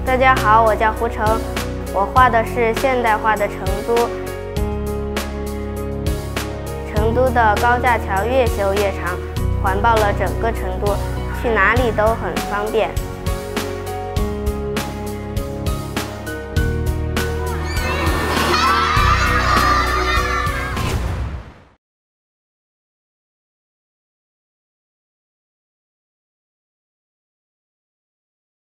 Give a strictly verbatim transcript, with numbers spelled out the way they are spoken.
大家好，我叫胡成，我画的是现代化的成都。成都的高架桥越修越长，环抱了整个成都，去哪里都很方便。